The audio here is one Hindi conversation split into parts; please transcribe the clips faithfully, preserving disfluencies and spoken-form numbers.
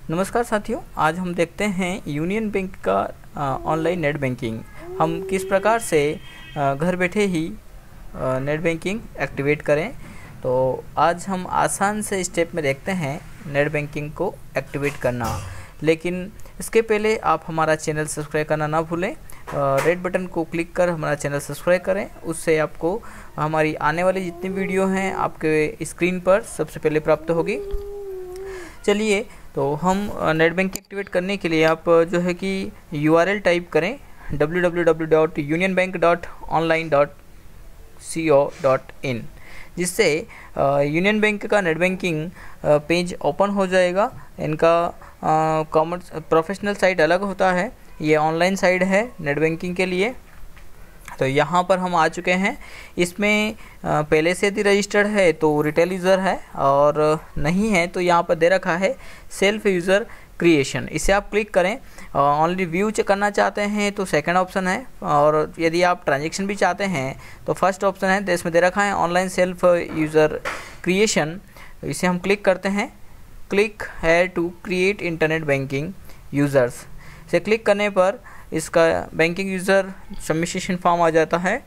नमस्कार साथियों, आज हम देखते हैं यूनियन बैंक का ऑनलाइन नेट बैंकिंग। हम किस प्रकार से आ, घर बैठे ही आ, नेट बैंकिंग एक्टिवेट करें। तो आज हम आसान से स्टेप में देखते हैं नेट बैंकिंग को एक्टिवेट करना। लेकिन इसके पहले आप हमारा चैनल सब्सक्राइब करना ना भूलें। रेड बटन को क्लिक कर हमारा चैनल सब्सक्राइब करें, उससे आपको हमारी आने वाली जितनी वीडियो हैं आपके स्क्रीन पर सबसे पहले प्राप्त होगी। चलिए, तो हम नेट बैंकिंग एक्टिवेट करने के लिए आप जो है कि यू आर एल टाइप करें W W W dot union bank dot online dot C O dot in, जिससे यूनियन बैंक का नेट बैंकिंग पेज ओपन हो जाएगा। इनका कॉमर्स प्रोफेशनल साइट अलग होता है, ये ऑनलाइन साइट है नेट बैंकिंग के लिए। तो यहाँ पर हम आ चुके हैं। इसमें पहले से यदि रजिस्टर्ड है तो रिटेल यूज़र है, और नहीं है तो यहाँ पर दे रखा है सेल्फ यूज़र क्रिएशन। इसे आप क्लिक करें। ऑनली व्यू चेक करना चाहते हैं तो सेकंड ऑप्शन है, और यदि आप ट्रांजैक्शन भी चाहते हैं तो फर्स्ट ऑप्शन है। तो इसमें दे रखा है ऑनलाइन सेल्फ यूज़र क्रिएशन। इसे हम क्लिक करते हैं। क्लिक है to create internet banking users. इसे क्लिक करने पर इसका बैंकिंग यूज़र सबमिशन फॉर्म आ जाता है।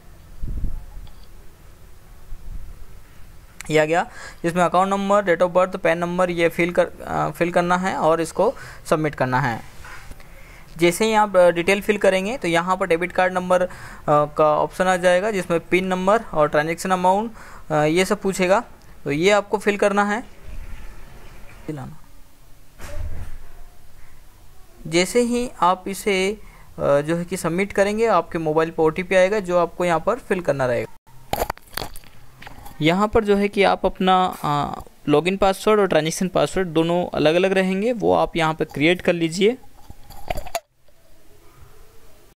यह आ गया, जिसमें account number, date of birth, PAN number ये फिल कर आ, फिल करना है और इसको सबमिट करना है। जैसे ही आप डिटेल फिल करेंगे तो यहाँ पर डेबिट कार्ड नंबर का ऑप्शन आ जाएगा, जिसमें पिन नंबर और ट्रांजैक्शन अमाउंट ये सब पूछेगा। तो ये आपको फिल करना है। जैसे ही आप इसे जो है कि सबमिट करेंगे, आपके मोबाइल पर ओ टी पी आएगा जो आपको यहाँ पर फिल करना रहेगा। यहाँ पर जो है कि आप अपना लॉगिन पासवर्ड और ट्रांजैक्शन पासवर्ड दोनों अलग अलग रहेंगे, वो आप यहाँ पर क्रिएट कर लीजिए।